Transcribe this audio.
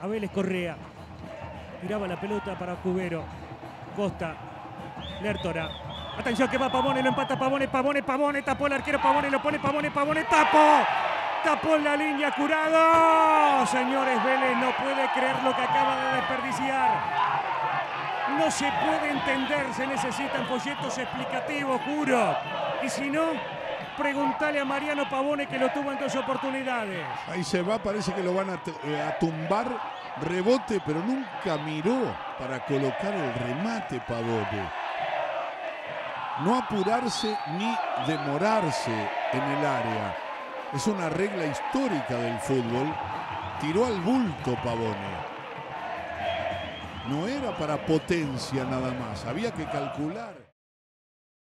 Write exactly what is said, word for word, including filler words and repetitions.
a Vélez Correa. Tiraba la pelota para Cubero. Costa. Lertora. Atención que va Pavone, lo empata Pavone, Pavone, Pavone, tapó el arquero Pavone, lo pone Pavone, Pavone, tapó. Tapó en la línea Curado. Señores, Vélez no puede creer lo que acaba de desperdiciar. No se puede entender, se necesitan folletos explicativos, juro. Y si no, preguntale a Mariano Pavone que lo tuvo en dos oportunidades. Ahí se va, parece que lo van a, a tumbar, rebote, pero nunca miró para colocar el remate Pavone. No apurarse ni demorarse en el área. Es una regla histórica del fútbol. Tiró al bulto Pavone. No era para potencia nada más, había que calcular.